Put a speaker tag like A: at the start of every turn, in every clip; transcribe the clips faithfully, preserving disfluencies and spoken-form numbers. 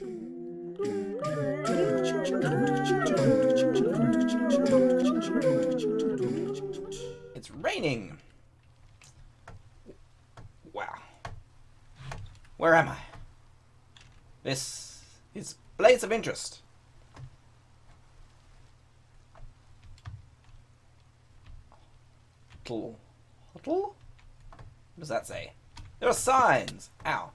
A: It's raining. Wow. Where am I? This is place of interest. Huddle. Huddle? What does that say? There are signs. Ow.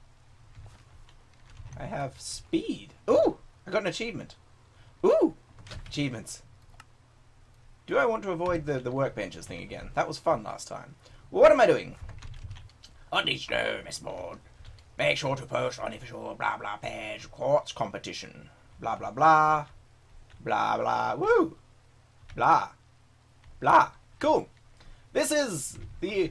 A: I have speed. Ooh! I got an achievement. Ooh! Achievements. Do I want to avoid the, the workbenches thing again? That was fun last time. What am I doing? Otlichno, Miss Board. Make sure to post on official blah blah page quartz competition. Blah blah blah. Blah blah. Woo! Blah. Blah. Cool. This is the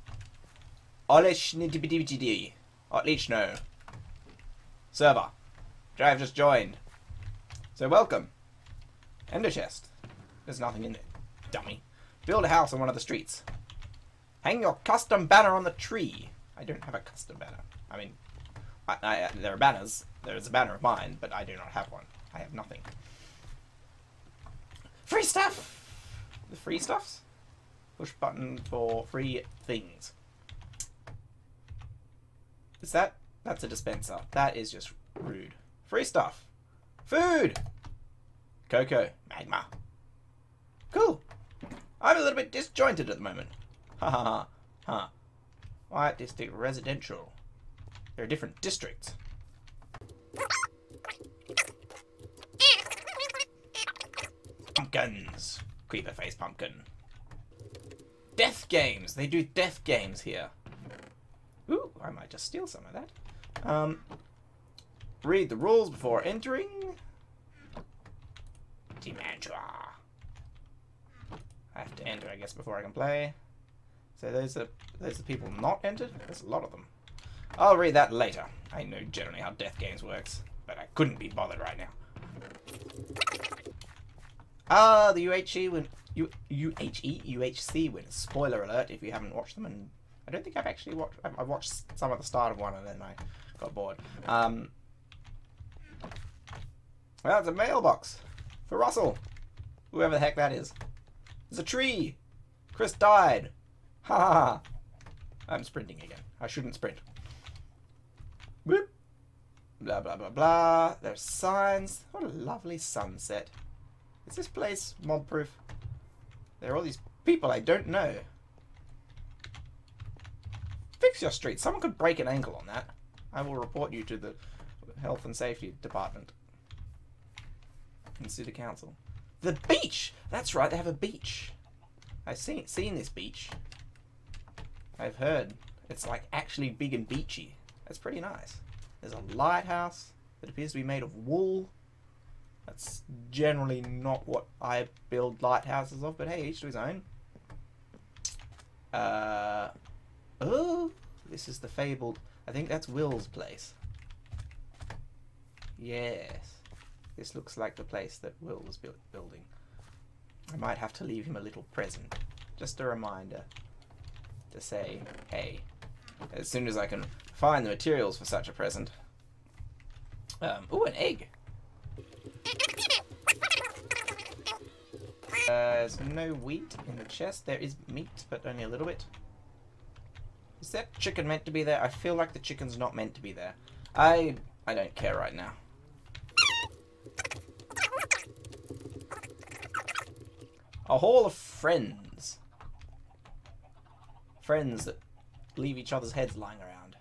A: Otlichno Otlichno server, which I have just joined. So welcome. Ender chest. There's nothing in it. Dummy. Build a house on one of the streets. Hang your custom banner on the tree. I don't have a custom banner. I mean, I, I, there are banners. There is a banner of mine, but I do not have one. I have nothing. Free stuff! The free stuffs? Push button for free things. Is that? That's a dispenser. That is just rude. Free stuff. Food! Cocoa. Magma. Cool. I'm a little bit disjointed at the moment. Ha ha ha. Huh. White District Residential. There are different districts. Pumpkins. Creeper face pumpkin. Death games. They do death games here. Ooh, I might just steal some of that. Um, read the rules before entering. Demantua. I have to enter, I guess, before I can play. So those are those are people not entered. There's a lot of them. I'll read that later. I know generally how death games works, but I couldn't be bothered right now. Ah, the U H E win. U UHE U H C win. Spoiler alert if you haven't watched them, and I don't think I've actually watched. I've, I've watched some at the start of one, and then I got bored. Um, well, it's a mailbox for Russell, whoever the heck that is. There's a tree. Chris died. Ha ha ha. I'm sprinting again. I shouldn't sprint. Whoop. Blah blah blah blah. There's signs. What a lovely sunset. Is this place mob proof? There are all these people I don't know. Fix your street. Someone could break an ankle on that. I will report you to the Health and Safety Department and City Council. The beach! That's right, they have a beach. I've seen, seen this beach. I've heard. It's like actually big and beachy. That's pretty nice. There's a lighthouse that appears to be made of wool. That's generally not what I build lighthouses of, but hey, each to his own. Uh, oh, this is the fabled... I think that's Will's place. Yes. This looks like the place that Will was build building. I might have to leave him a little present. Just a reminder to say, hey, as soon as I can find the materials for such a present. Um, ooh, an egg. Uh, there's no wheat in the chest. There is meat, but only a little bit. Is that chicken meant to be there? I feel like the chicken's not meant to be there. I I don't care right now. A hall of friends. Friends that leave each other's heads lying around.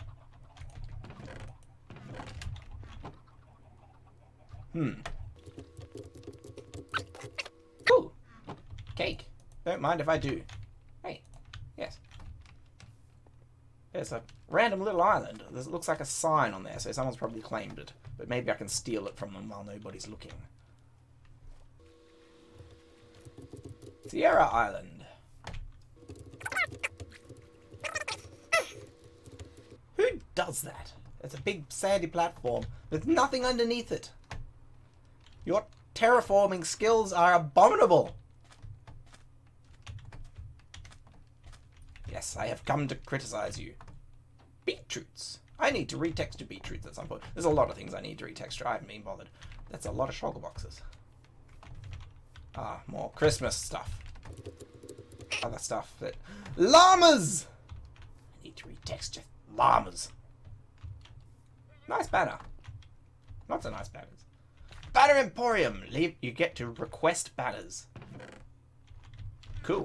A: Hmm. Ooh! Cake. Don't mind if I do. Hey. Yes. There's a random little island. There looks like a sign on there, so someone's probably claimed it. But maybe I can steal it from them while nobody's looking. Sierra Island. Who does that? It's a big sandy platform with nothing underneath it. Your terraforming skills are abominable. Yes, I have come to criticize you. Beetroots. I need to retexture beetroots at some point. There's a lot of things I need to retexture. I haven't been bothered. That's a lot of shulker boxes. Ah, more Christmas stuff. Other stuff that... Llamas! I need to retexture llamas. Nice banner. Not so nice banners. Banner Emporium. Leave, you get to request banners. Cool.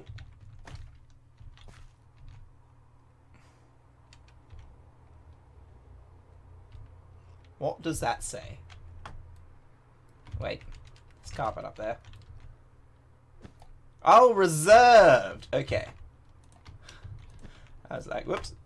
A: What does that say? Wait. There's carpet up there. Oh, reserved! Okay. I was like, whoops.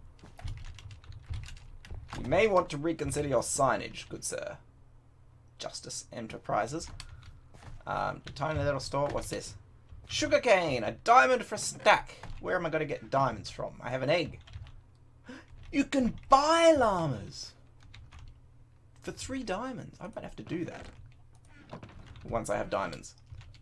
A: You may want to reconsider your signage, good sir. Justice Enterprises. Um, the tiny little store. What's this? Sugarcane! A diamond for a stack! Where am I going to get diamonds from? I have an egg. You can buy llamas! For three diamonds. I might have to do that. Once I have diamonds.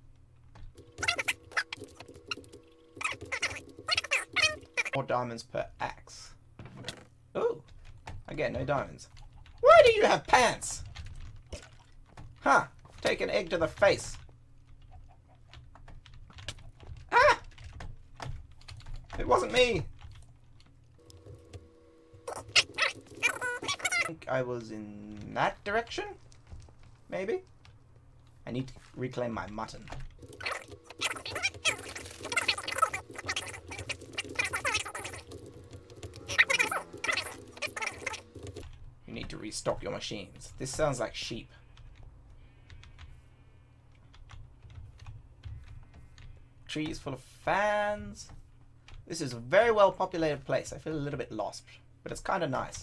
A: Four diamonds per axe. Ooh. I get no diamonds. Why do you have pants? Huh. Take an egg to the face. Ah! It wasn't me. I think I was in that direction? Maybe? I need to reclaim my mutton. You need to restock your machines. This sounds like sheep. Trees full of fans. This is a very well populated place. I feel a little bit lost, but it's kind of nice.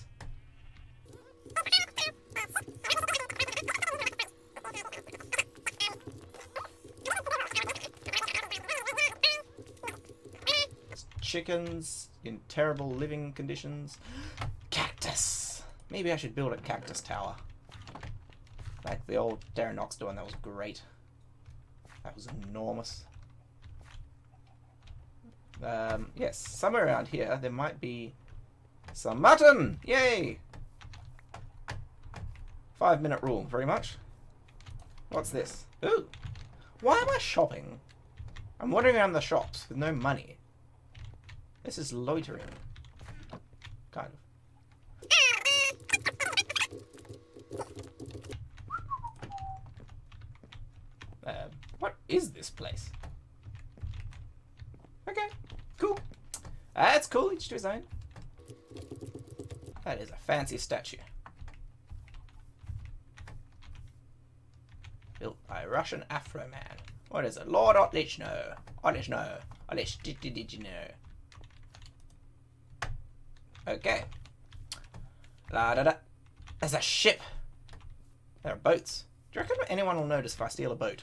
A: Chickens in terrible living conditions. Cactus. Maybe I should build a cactus tower. Like the old Darren one, that was great. That was enormous. Um, yes, somewhere around here there might be some mutton! Yay! Five minute rule, very much. What's this? Ooh! Why am I shopping? I'm wandering around the shops with no money. This is loitering. Kind of. Um, what is this place? Okay, cool. That's cool, each to his own. That is a fancy statue. Built by a Russian Afro man. What is it? Lord Otlichno. Otlichno. Otlichno. Okay. La da da. There's a ship. There are boats. Do you reckon anyone will notice if I steal a boat?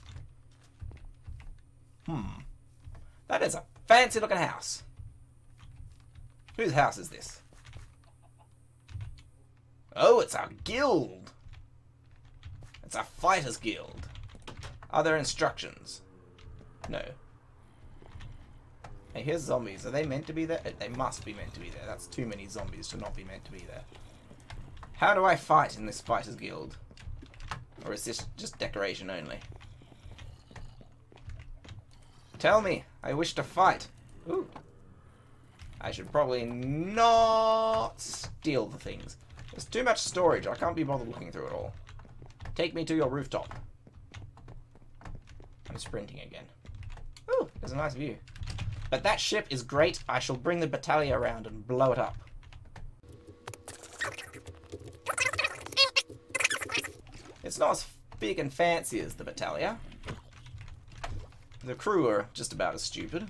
A: Hmm. That is a fancy looking house. Whose house is this? Oh, it's our guild. It's a fighters guild. Are there instructions? No. Hey, here's zombies. Are they meant to be there? They must be meant to be there. That's too many zombies to not be meant to be there. How do I fight in this fighters guild? Or is this just decoration only? Tell me. I wish to fight. Ooh. I should probably not steal the things. There's too much storage. I can't be bothered looking through it all. Take me to your rooftop. I'm sprinting again. Ooh, there's a nice view. But that ship is great. I shall bring the battalion around and blow it up. It's not as big and fancy as the battalion. The crew are just about as stupid.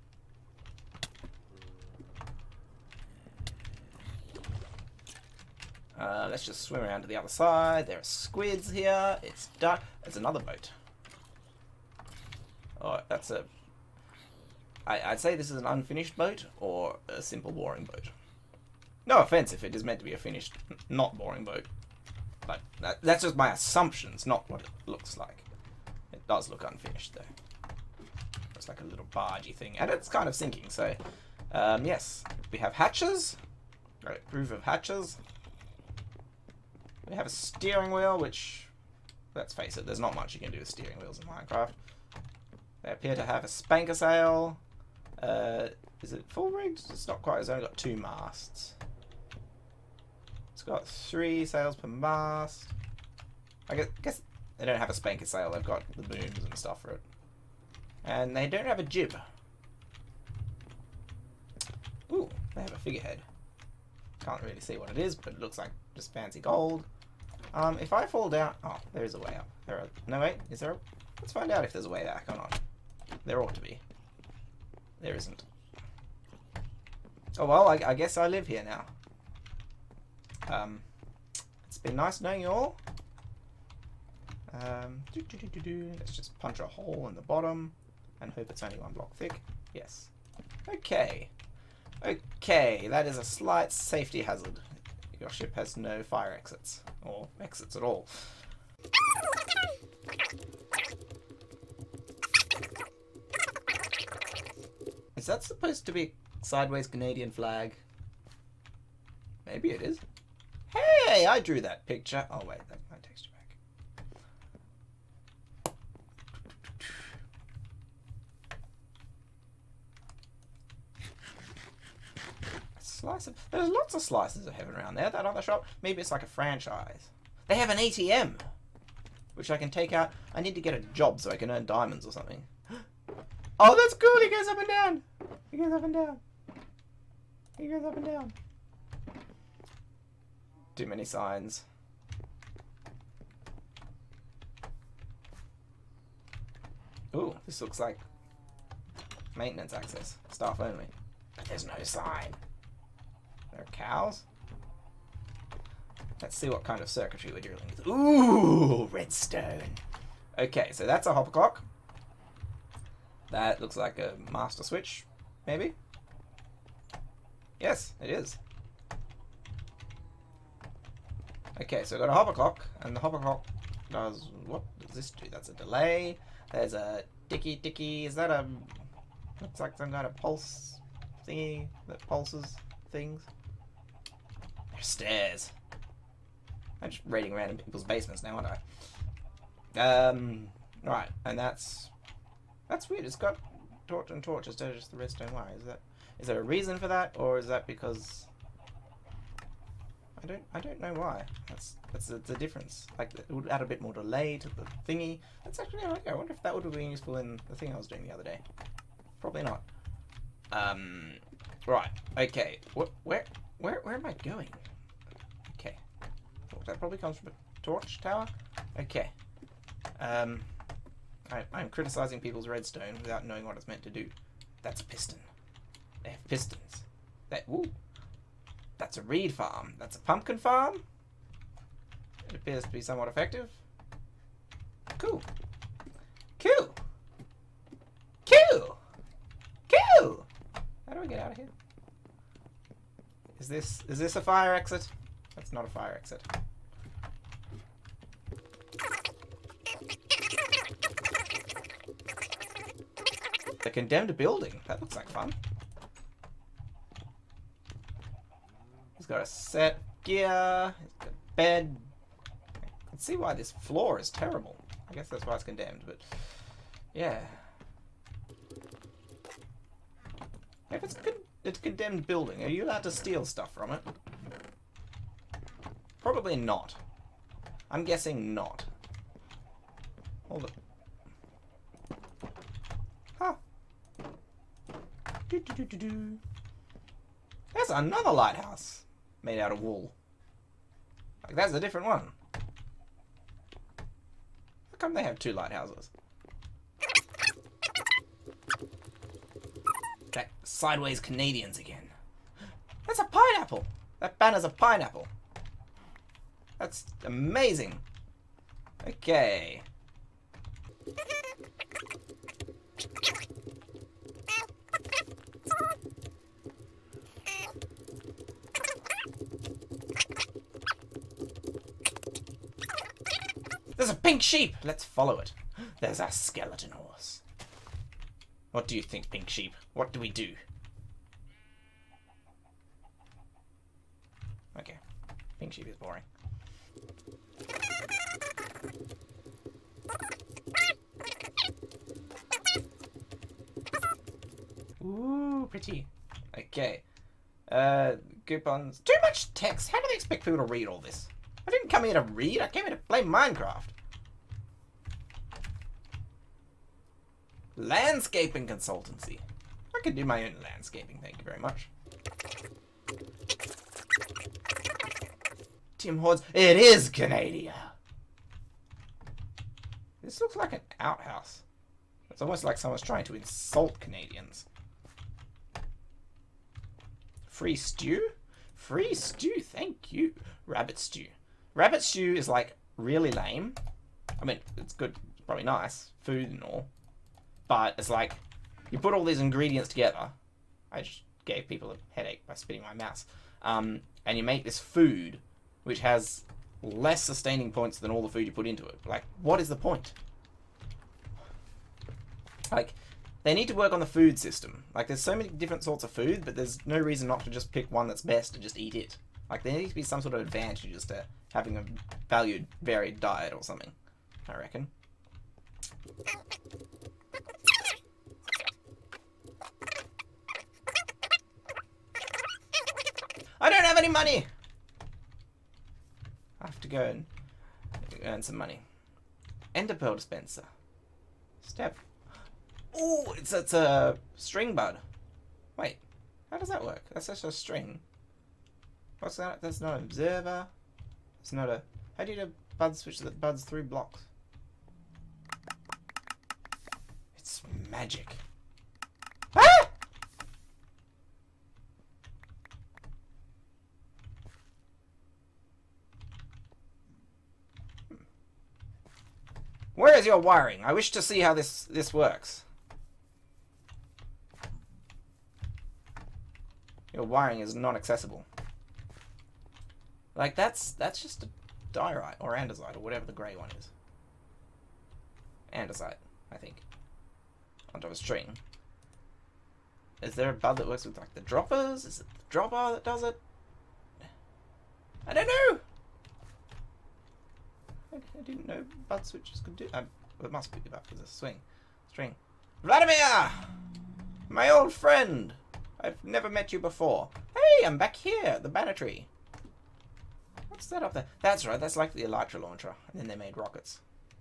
A: Uh, let's just swim around to the other side. There are squids here. It's dark. There's another boat. Oh, that's a... I, I'd say this is an unfinished boat or a simple boring boat. No offense if it is meant to be a finished, not boring boat. But that, that's just my assumptions, not what it looks like. It does look unfinished though. It's like a little bargey thing, and it's kind of sinking, so... Um, yes, we have hatches. Right, roof of hatches. We have a steering wheel, which, let's face it, there's not much you can do with steering wheels in Minecraft. They appear to have a spanker sail. Uh, is it full rigged? It's not quite. It's only got two masts. It's got three sails per mast. I guess, guess they don't have a spanker sail. They've got the booms and stuff for it. And they don't have a jib. Ooh, they have a figurehead. Can't really see what it is, but it looks like just fancy gold. Um, if I fall down... Oh, there is a way up. There are... No, wait. Is there a... Let's find out if there's a way back or not. There ought to be. There isn't. Oh, well, I, I guess I live here now. Um, it's been nice knowing you all. Um, doo -doo -doo -doo -doo. Let's just punch a hole in the bottom and hope it's only one block thick. Yes. Okay. Okay, that is a slight safety hazard. Your ship has no fire exits, or exits at all. Is that supposed to be a sideways Canadian flag? Maybe it is. Hey, I drew that picture. Oh wait, that's my texture pack. Slice of, there's lots of slices of heaven around there. That other shop, maybe it's like a franchise. They have an A T M, which I can take out. I need to get a job so I can earn diamonds or something. Oh, that's cool. He goes up and down. He goes up and down. He goes up and down. Too many signs. Ooh, this looks like maintenance access. Staff only. But there's no sign. There are cows. Let's see what kind of circuitry we're dealing with. Ooh, redstone. Okay, so that's a hopper clock. That looks like a master switch, maybe? Yes, it is. Okay, so I've got a hopper clock, and the hopper clock does... What does this do? That's a delay. There's a ticky ticky. Is that a... Looks like some kind of pulse thingy that pulses things. There's stairs. I'm just raiding around in people's basements now, aren't I? Um, right, and that's... That's weird. It's got torch and torch instead of just the redstone wire. Is that... Is there a reason for that, or is that because... I don't, I don't know why. That's that's the, the difference. Like, it would add a bit more delay to the thingy. That's actually okay. I wonder if that would have been useful in the thing I was doing the other day. Probably not. Um, right. Okay. What? Where? Where? Where am I going? Okay. Well, that probably comes from a torch tower. Okay. Um, I, I'm criticizing people's redstone without knowing what it's meant to do. That's a piston. They have pistons. That. Ooh. That's a reed farm. That's a pumpkin farm. It appears to be somewhat effective. Cool. Cool. Cool. Cool. How do I get out of here? Is this is this a fire exit? That's not a fire exit. The condemned building. That looks like fun. He's got a set gear, he's got a bed. I can see why this floor is terrible. I guess that's why it's condemned, but yeah. If it's a, con it's a condemned building, are you allowed to steal stuff from it? Probably not. I'm guessing not. Hold it. Huh. Do, do, do, do, do. There's another lighthouse. Made out of wool. Like, that's a different one. How come they have two lighthouses? That sideways Canadians again. That's a pineapple. That banner's a pineapple. That's amazing. Okay. There's a pink sheep! Let's follow it. There's our skeleton horse. What do you think, pink sheep? What do we do? Pink sheep is boring. Ooh, pretty. Okay. Uh, coupons. Too much text. How do they expect people to read all this? I didn't come here to read. I came here to play Minecraft. Landscaping consultancy. I could do my own landscaping, thank you very much. Tim Hortons. It is Canada. This looks like an outhouse. It's almost like someone's trying to insult Canadians. Free stew? Free stew, thank you. Rabbit stew. Rabbit stew is like really lame. I mean, it's good, it's probably nice, food and all. But it's like, you put all these ingredients together. I just gave people a headache by spitting my mouse. Um, and you make this food which has less sustaining points than all the food you put into it. Like, what is the point? Like, they need to work on the food system. Like, there's so many different sorts of food, but there's no reason not to just pick one that's best and just eat it. Like, there needs to be some sort of advantages to having a valued, varied diet or something, I reckon. I don't have any money! I have to go and earn some money. Ender pearl dispenser. Step. Ooh, it's, it's a string bud. Wait, how does that work? That's just a string. What's that? That's not an observer. It's not a... How do you do a bud switch that buds through blocks? It's magic. Ah! Where is your wiring? I wish to see how this this works. Your wiring is not accessible. Like, that's that's just a diorite or andesite or whatever the grey one is. Andesite, I think. Onto a string. Is there a bud that works with like the droppers? Is it the dropper that does it? I don't know. I, I didn't know bud switches could do. Um, well, it must be about because it's a swing string. Vladimir, my old friend. I've never met you before. Hey, I'm back here at the banner tree. What's that up there? That's right, that's like the Elytra launcher. And then they made rockets.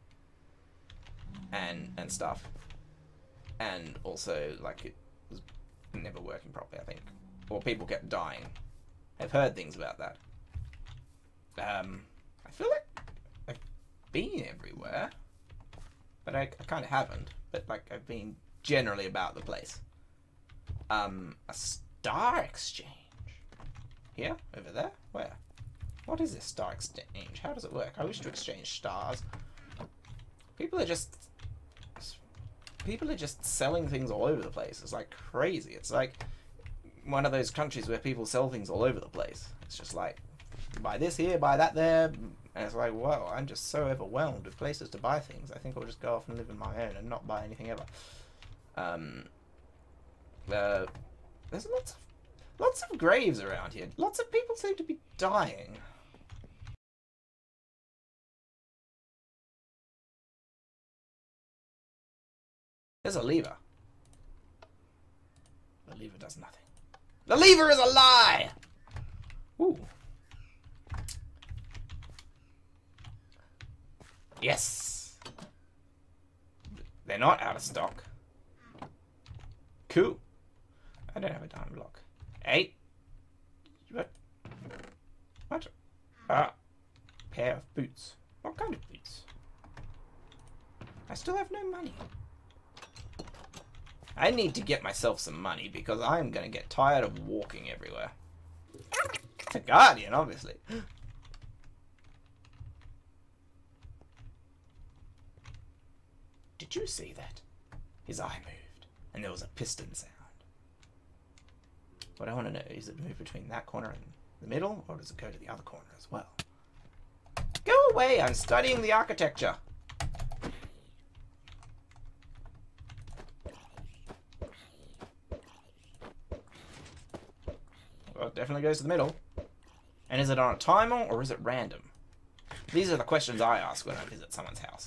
A: And and stuff. And also, like, it was never working properly, I think. Or people kept dying. I've heard things about that. Um, I feel like I've been everywhere. But I, I kind of haven't. But, like, I've been generally about the place. Um, a star exchange. Here? Over there? Where? What is this star exchange? How does it work? I wish to exchange stars. People are just... People are just selling things all over the place. It's like crazy. It's like one of those countries where people sell things all over the place. It's just like, buy this here, buy that there. And it's like, whoa, I'm just so overwhelmed with places to buy things. I think I'll just go off and live on my own and not buy anything ever. Um... Uh, there's lots of lots of graves around here. Lots of people seem to be dying. There's a lever. The lever does nothing. The lever is a lie! Ooh. Yes! They're not out of stock. Cool. I don't have a diamond block. Eight. What? What? Ah. Pair of boots. What kind of boots? I still have no money. I need to get myself some money because I'm going to get tired of walking everywhere. It's a guardian, obviously. Did you see that? His eye moved, and there was a piston sound. What I want to know is, it move between that corner and the middle, or does it go to the other corner as well? Go away! I'm studying the architecture. Well, it definitely goes to the middle. And is it on a timer or is it random? These are the questions I ask when I visit someone's house.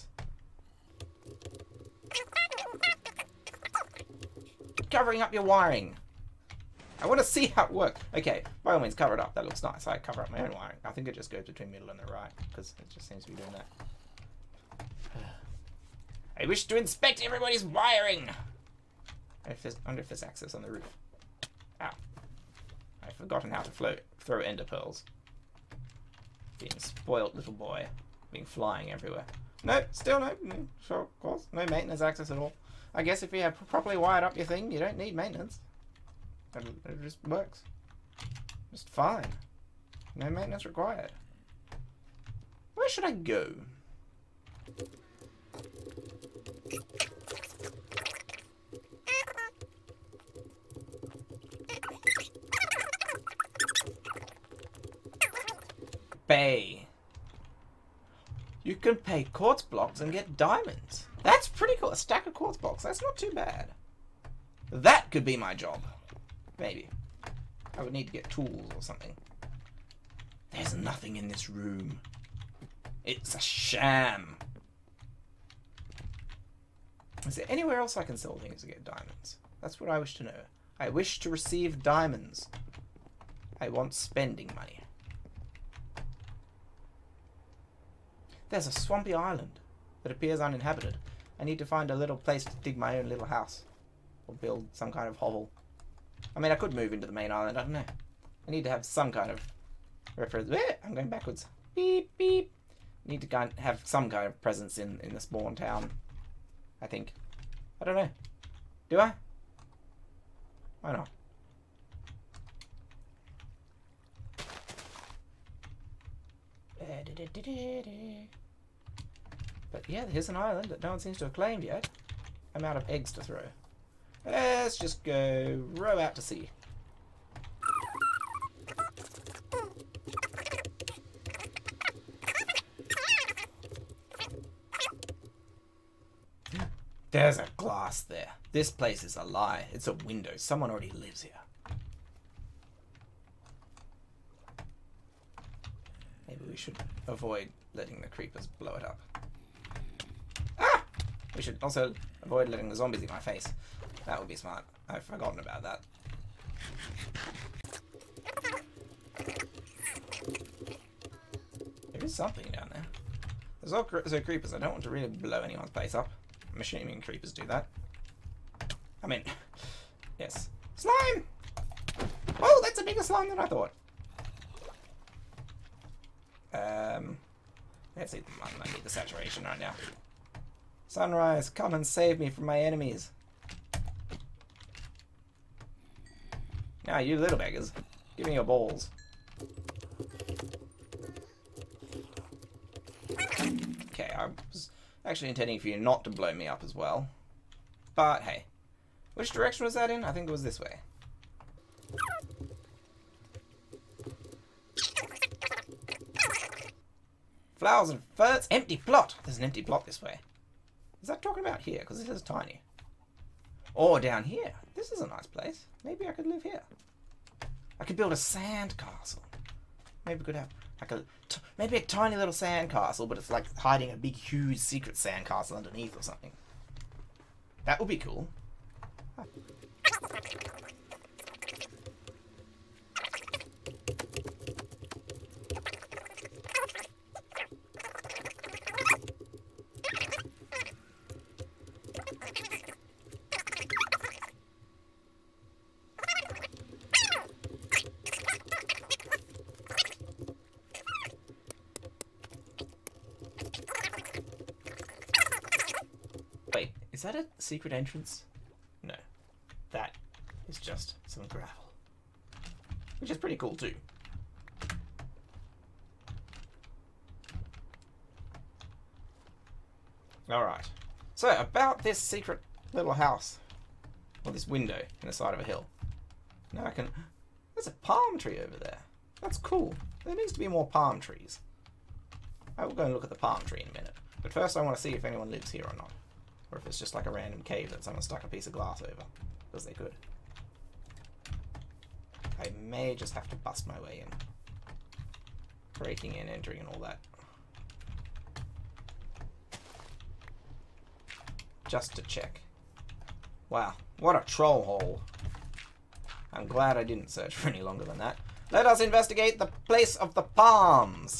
A: Covering up your wiring. I want to see how it works. Okay, by all means, cover it up. That looks nice. I cover up my own wiring. I think it just goes between middle and the right, because it just seems to be doing that. I wish to inspect everybody's wiring. I wonder if there's access on the roof. Ow. I've forgotten how to float, throw ender pearls. Being a spoiled little boy. Being flying everywhere. No, still no. no sure, of course. No maintenance access at all. I guess if you have properly wired up your thing, you don't need maintenance. It, it just works. Just fine. No maintenance required. Where should I go? Pay. You can pay quartz blocks and get diamonds. That's pretty cool. A stack of quartz blocks. That's not too bad. That could be my job. Maybe. I would need to get tools or something. There's nothing in this room. It's a sham. Is there anywhere else I can sell things to get diamonds? That's what I wish to know. I wish to receive diamonds. I want spending money. There's a swampy island that appears uninhabited. I need to find a little place to dig my own little house. Or build some kind of hovel. I mean, I could move into the main island, I don't know. I need to have some kind of reference. I'm going backwards. Beep, beep. I need to kind of have some kind of presence in, in the spawn town. I think. I don't know. Do I? Why not? But yeah, here's an island that no one seems to have claimed yet. I'm out of eggs to throw. Let's just go row out to sea. There's a glass there. This place is a lie. It's a window. Someone already lives here. Maybe we should avoid letting the creepers blow it up. Ah! We should also avoid letting the zombies eat my face. That would be smart. I've forgotten about that. There is something down there. There's also creepers. I don't want to really blow anyone's place up. I'm assuming creepers do that. I mean, yes. Slime! Oh, that's a bigger slime than I thought. Um, let's eat the mutton. I need the saturation right now. Sunrise, come and save me from my enemies. Now, you little beggars, give me your balls. Okay, I was actually intending for you not to blow me up as well. But, hey. Which direction was that in? I think it was this way. Flowers and ferts. Empty plot. There's an empty plot this way. Is that talking about here? Because this is tiny. Or down here. This is a nice place. Maybe I could live here. I could build a sand castle. Maybe we could have like a t maybe a tiny little sand castle, but it's like hiding a big, huge secret sand castle underneath or something. That would be cool. Huh. Wait, is that a secret entrance? No. That is just some gravel. Which is pretty cool too. Alright. So, about this secret little house. Or this window in the side of a hill. Now I can... There's a palm tree over there. That's cool. There needs to be more palm trees. I will go and look at the palm tree in a minute. But first I want to see if anyone lives here or not. Or if it's just like a random cave that someone stuck a piece of glass over. Because they could. I may just have to bust my way in. breaking in, entering and all that. Just to check. Wow, what a troll hole. I'm glad I didn't search for any longer than that. Let us investigate the place of the palms.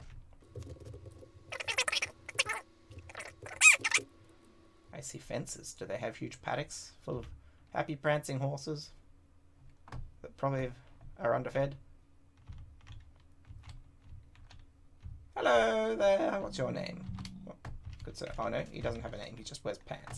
A: I see fences. Do they have huge paddocks full of happy prancing horses that probably are underfed? Hello there, what's your name? Well, good sir. Oh no, he doesn't have a name, he just wears pants.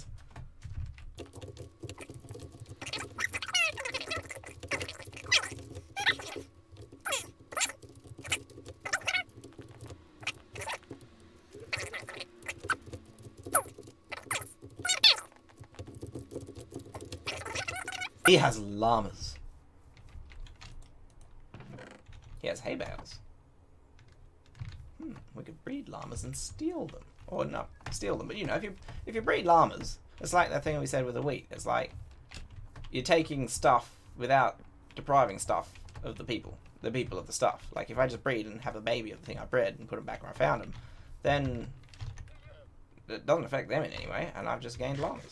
A: He has llamas. He has hay bales. Hmm, we could breed llamas and steal them. Or not steal them, but you know, if you if you breed llamas, it's like that thing we said with the wheat. It's like you're taking stuff without depriving stuff of the people. The people of the stuff. Like if I just breed and have a baby of the thing I bred and put them back where I found them, then it doesn't affect them in any way, and I've just gained llamas.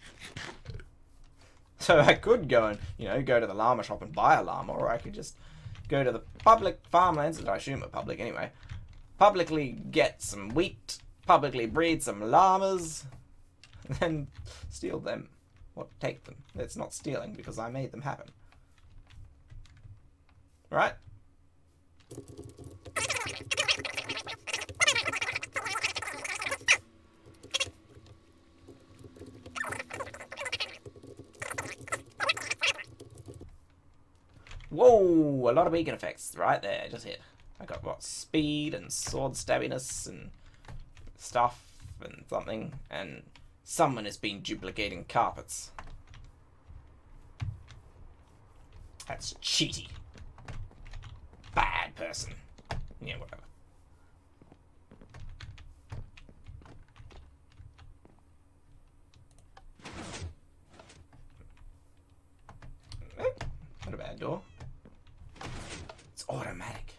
A: So I could go and, you know, go to the llama shop and buy a llama, or I could just go to the public farmlands, that I assume are public anyway, publicly get some wheat, publicly breed some llamas, and then steal them, or take them. It's not stealing because I made them happen. Right? Whoa, a lot of beacon effects right there, just hit. I got what, speed and sword stabbiness and stuff and something, and someone has been duplicating carpets. That's cheaty. Bad person. Yeah, whatever. Eh, not a bad door. Automatic.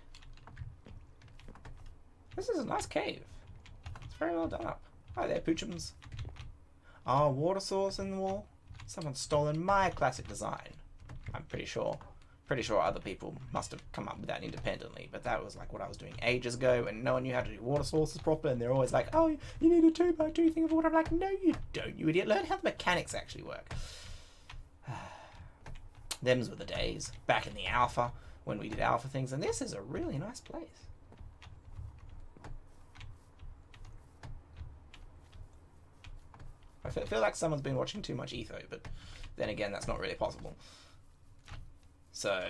A: This is a nice cave. It's very well done up. Hi there, Poochums. Ah, oh, water source in the wall. Someone's stolen my classic design. I'm pretty sure. Pretty sure other people must have come up with that independently, but that was like what I was doing ages ago, and no one knew how to do water sources properly, and they're always like, oh, you need a two by two thing of water. I'm like, no, you don't, you idiot. Learn how the mechanics actually work. Them's were the days. Back in the alpha, when we did alpha things, and this is a really nice place. I feel like someone's been watching too much Etho, but then again, that's not really possible. So...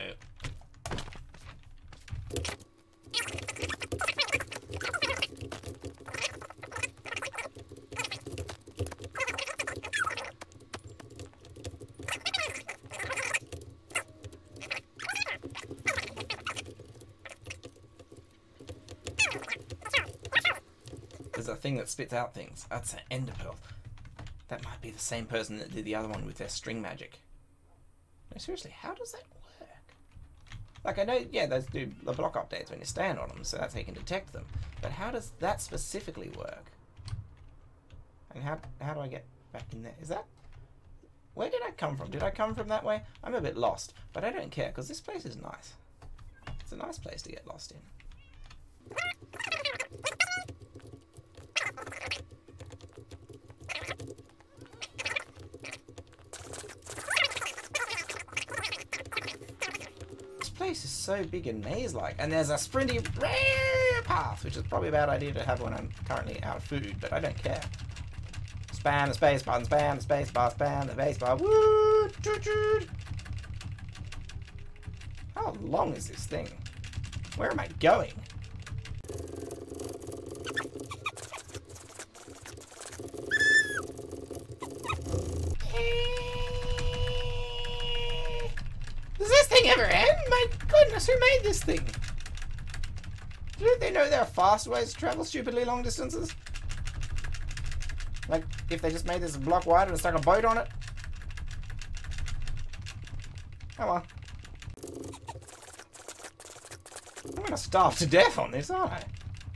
A: There's a thing that spits out things. That's an ender pearl. That might be the same person that did the other one with their string magic. No, seriously, how does that work? Like, I know, yeah, those do the block updates when you stand on them, so that's how you can detect them. But how does that specifically work? And how, how do I get back in there? Is that... Where did I come from? Did I come from that way? I'm a bit lost, but I don't care, because this place is nice. It's a nice place to get lost in. Place is so big and maze-like, and there's a sprinty rare path, which is probably a bad idea to have when I'm currently out of food, but I don't care. Spam the space bar, spam the space bar, spam the space bar. Woo! Choo -choo. How long is this thing? Where am I going? Does this thing ever end? My goodness, who made this thing? Didn't they know there are fast ways to travel stupidly long distances? Like, if they just made this a block wider and stuck a boat on it? Oh well. I'm gonna starve to death on this, aren't I?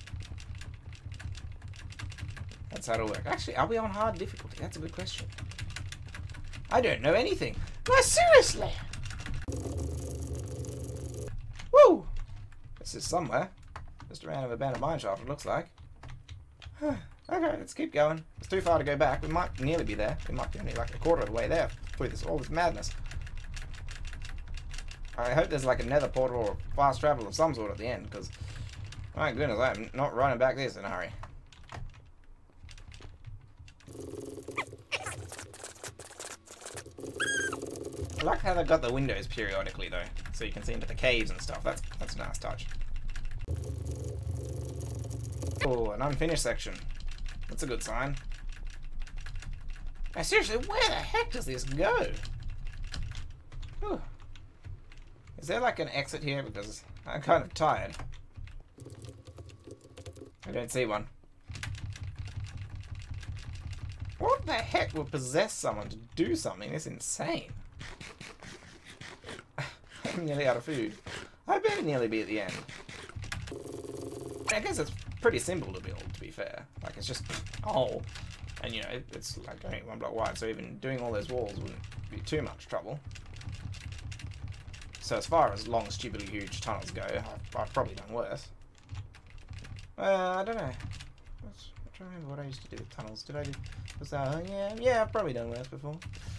A: That's how it'll work. Actually, are we on hard difficulty? That's a good question. I don't know anything. No, seriously! Woo! This is somewhere. Just around an abandoned mine shaft, it looks like. Okay, let's keep going. It's too far to go back. We might nearly be there. We might be only like a quarter of the way there through this all this madness. I hope there's like a nether portal or fast travel of some sort at the end, because my goodness, I'm not running back this in a hurry. I like how they've got the windows periodically though, so you can see into the caves and stuff. That's that's a nice touch. Oh, an unfinished section. That's a good sign. Now seriously, where the heck does this go? Whew. Is there like an exit here? Because I'm kind of tired. I don't see one. What the heck would possess someone to do something this insane? I'm nearly out of food. I better nearly be at the end. I guess it's pretty simple to build, to be fair. Like, it's just a hole. And, you know, it, it's like only one block wide, so even doing all those walls wouldn't be too much trouble. So as far as long, stupidly huge tunnels go, I've, I've probably done worse. Uh, I don't know. Let's, I'm trying to remember what I used to do with tunnels. Did I do... Was that... Uh, yeah, yeah, I've probably done worse before.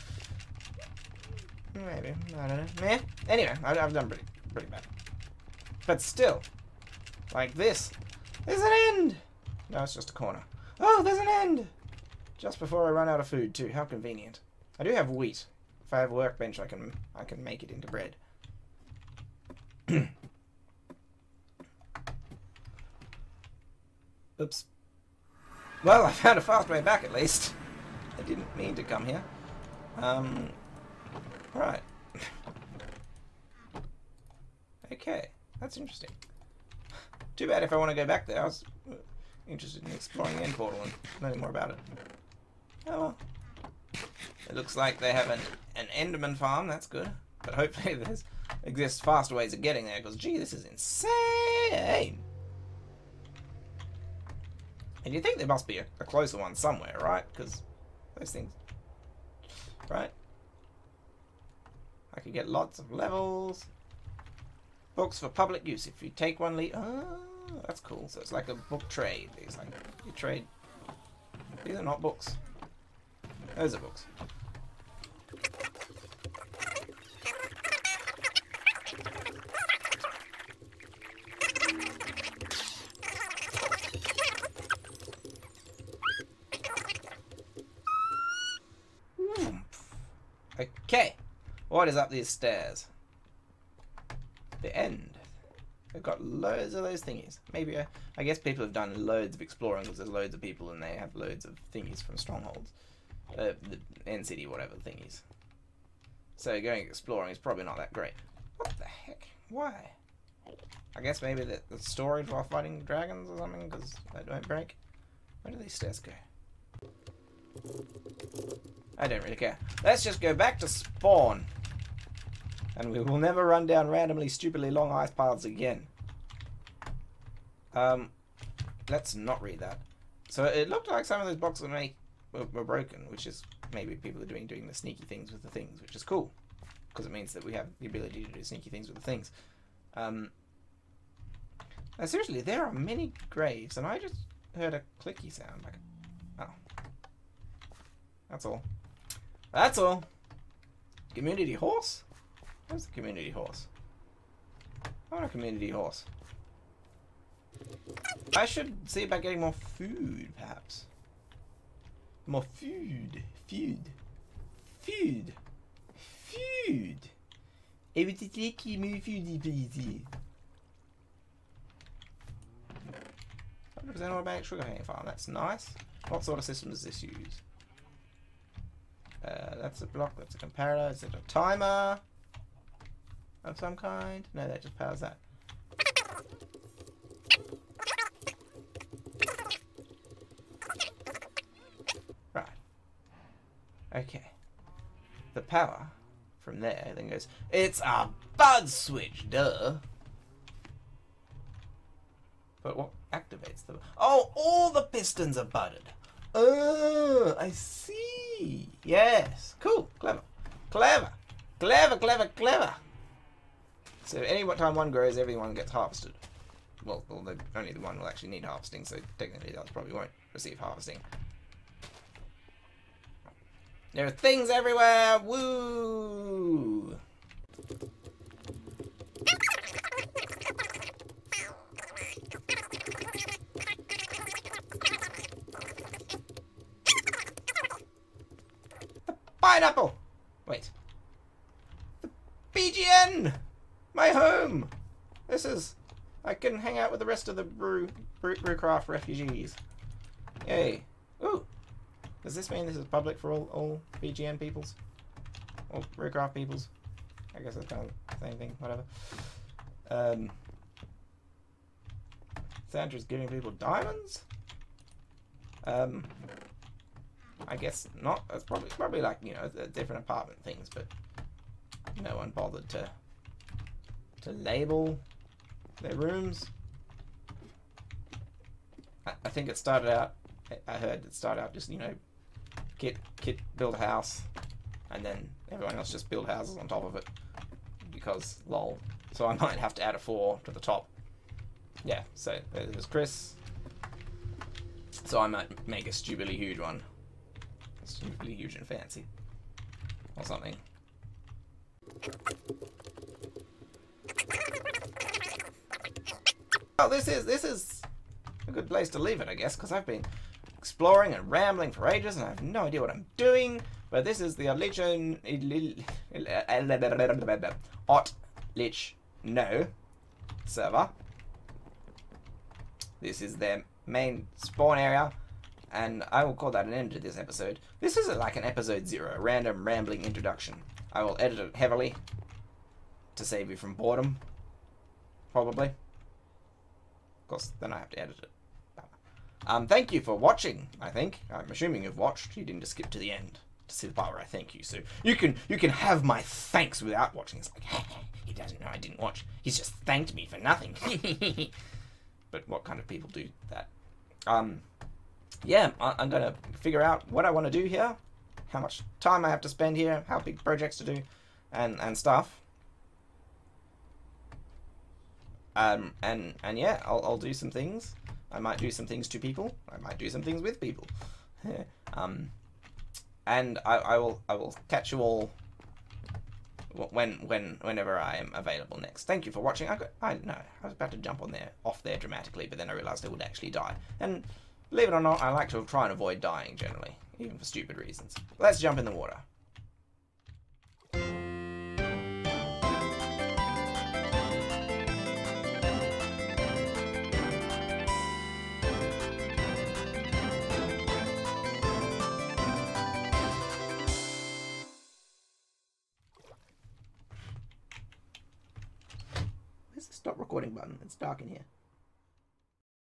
A: Maybe. I don't know. Meh. Anyway, I, I've done pretty, pretty bad. But still. Like this. There's an end! No, it's just a corner. Oh, there's an end! Just before I run out of food, too. How convenient. I do have wheat. If I have a workbench, I can I can make it into bread. Oops. Well, I found a fast way back, at least. I didn't mean to come here. Um... Right. Okay. That's interesting. Too bad if I want to go back there. I was interested in exploring the end portal and learning more about it. Oh well. It looks like they have an, an Enderman farm. That's good. But hopefully there's exists faster ways of getting there, because gee, this is insane. And you think there must be a, a closer one somewhere, right? Because those things... Right? I could get lots of levels. Books for public use. If you take one lead... Oh, that's cool. So it's like a book trade. These like you trade... These are not books. Those are books. Okay. What is up these stairs? The end. They've got loads of those thingies. Maybe, uh, I guess people have done loads of exploring because there's loads of people and they have loads of thingies from strongholds. Uh, the end city, whatever thingies. So going exploring is probably not that great. What the heck? Why? I guess maybe the, the storage while fighting dragons or something because they don't break. Where do these stairs go? I don't really care. Let's just go back to spawn. And we will never run down randomly, stupidly long ice paths again. Um, let's not read that. So it looked like some of those blocks were, make, were, were broken, which is maybe people are doing doing the sneaky things with the things, which is cool. Because it means that we have the ability to do sneaky things with the things. Um, now seriously, there are many graves, and I just heard a clicky sound. Like, oh. That's all. That's all. Community horse? Where's the community horse? I want a community horse. I should see about getting more food, perhaps. More food. Food. Food. Food. I would like more food, please. one hundred percent automatic sugarcane farm. That's nice. What sort of system does this use? Uh, that's a block. That's a comparator. Is it a timer of some kind? No, that just powers that. Right. Okay. The power from there then goes. It's a buzz switch, duh. But what activates them? Oh, all the pistons are budded. Oh, I see. Yes. Cool. Clever. Clever. Clever, clever, clever. So any time one grows, everyone gets harvested. Well, well the, only the one will actually need harvesting, so technically that probably won't receive harvesting. There are things everywhere! Woo! The pineapple! Wait. The B G N! My home! This is... I can hang out with the rest of the brew, brew, BrewCraft refugees. Yay. Ooh. Does this mean this is public for all, all B G N peoples? Or BrewCraft peoples? I guess that's kind of the same thing, whatever. Um, Sandra's giving people diamonds? Um, I guess not. It's probably, probably like, you know, different apartment things, but no one bothered to, to label their rooms. I, I think it started out, I heard it started out just, you know, Kit, Kit build a house, and then everyone else just build houses on top of it, because lol. So I might have to add a four to the top. Yeah, so there's Chris. So I might make a stupidly huge one. Stupidly huge and fancy. Or something. Well, this is, this is a good place to leave it, I guess, because I've been exploring and rambling for ages, and I have no idea what I'm doing. But this is the Otlichno Otlichno server. This is their main spawn area, and I will call that an end to this episode. This is like an episode zero, a random rambling introduction. I will edit it heavily to save you from boredom, probably. Of course, then I have to edit it. Um, thank you for watching, I think. I'm assuming you've watched. You didn't just skip to the end to see the part where I thank you. So you can you can have my thanks without watching. It's like, he doesn't know I didn't watch. He's just thanked me for nothing. But what kind of people do that? Um, yeah, I, I'm going to figure out what I want to do here, how much time I have to spend here, how big projects to do, and, and stuff. Um, and, and yeah, I'll, I'll do some things. I might do some things to people. I might do some things with people. um, and I, I will I will catch you all when when whenever I am available next. Thank you for watching. I got, I know I was about to jump on there off there dramatically, but then I realised I would actually die. And believe it or not, I like to try and avoid dying generally, even for stupid reasons. Let's jump in the water. Where's the stop recording button? It's dark in here.